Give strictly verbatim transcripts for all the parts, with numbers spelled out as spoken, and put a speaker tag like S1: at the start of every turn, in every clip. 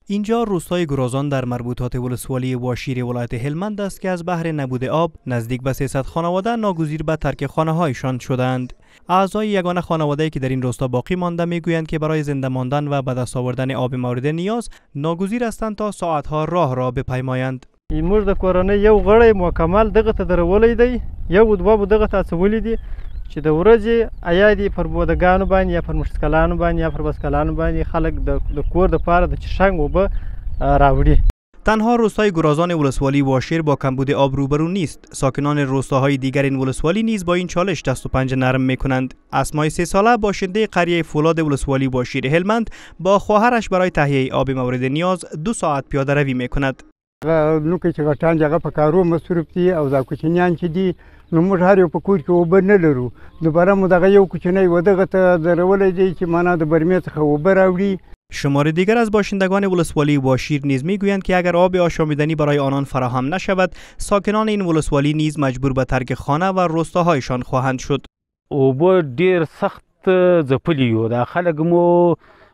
S1: اینجا روستای گرازان در مربوطات ولسوالی واشیر ولایت هلمند است که از بحر نبود آب نزدیک به سیصد خانواده ناگزیر به ترک خانه‌هایشان شدند. اعضای یگانه خانواده‌ای که در این روستا باقی مانده میگویند که برای زنده ماندن و به دست آوردن آب مورد نیاز ناگزیر هستند تا ساعت‌ها راه را بپیمایند.
S2: موږ د کورنۍ یو غړی مکمل دغه ته درولې دی، یو دوه دغه ته اچولي دي چې د ورځې ایا دي پر بودګانو باندې یا پر مشکلانو باندې یا پر بسکلانو باندې خلک د کور د پاره د چشنګ وبه راوړي.
S1: تنها روستای گرازان ولسوالی واشیر با کمبود آب روبرو نیست. ساکنان روستاهای دیگر این ولسوالی نیز با این چالش دست و پنجه نرم میکنند. اسمای سه ساله باشنده قریه فولاد ولسوالی واشیر هلمند با خواهرش برای تهیه آب مورد نیاز دو ساعت پیاده روی میکند.
S3: نو کې چې غټان جګه په کارو مصروف دي او دا کوچنیان چې دي نو موږ هر یو په کور کې اوبه نه لرو. دوباره مو دغه یو کوچنی و دغه ته درولې دی چې معنا د برمې څخه اوبه راوړي.
S1: شمار دیگر از باشندگان ولسوالی واشیر نیز میگویند که اگر آب آشامیدنی برای آنان فراهم نشود ساکنان این ولسوالی نیز مجبور به ترک خانه و روستاهایشان خواهند شد.
S4: اوبه ډیر سخت ځپلي یو دا خلک مو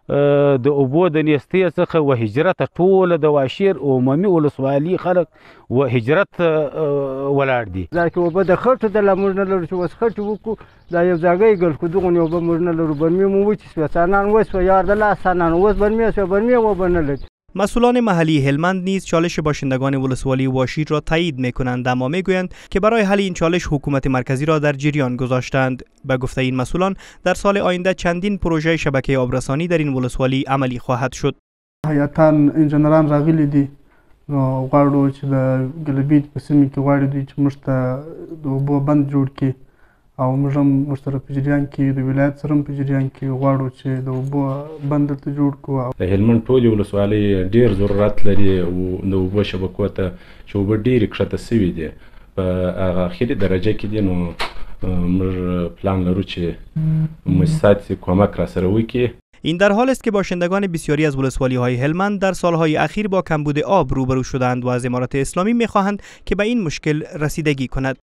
S4: د اوبو د نیستۍ څخه و هجرت ټول د واشیر عمومي ولسوالي خلک و هجرت ولاړ دي.
S3: دا چې اوبه د خټو د لمر نه لرو چې وس خټ وکړو دا یو ځای ګل کو دغه اوبه مر نه لرو برمې مو وچ سوسانان وس و یار د لاسانان وس برمې سو برمې و بنل.
S1: مسئولان محلی هلمند نیز چالش باشندگان ولسوالی واشیر را تایید میکنند، اما میگویند که برای حل این چالش حکومت مرکزی را در جریان گذاشتند. به گفته این مسئولان در سال آینده چندین پروژه شبکه آبرسانی در این ولسوالی عملی خواهد شد.
S5: هیئتان انجنیران راغلي دي نو غواړو چې د ګلبید په سیمه کې غواړي دوی چې موږ ته د اوبو بند جوړ کړي او موږ هم ورسره په جریان کې د ولایت سره هم په جریان کې غواړو چې د اوبو بند ته جوړ کړو.
S6: د هلمند ټولې ولسوالۍ ډېر ضرورت لري او د اوبو شبکو ته چې اوبه ډېرې کښته سوي دي په هغه اخري درجه کې دي نو موږ پلان لرو چې مؤسسات کمک راسره وکړي.
S1: این در حال است که باشندگان بسیاری از ولسوالی های هلمند در سالهای اخیر با کمبود آب روبرو شدند و از امارت اسلامی میخواهند که به این مشکل رسیدگی کند.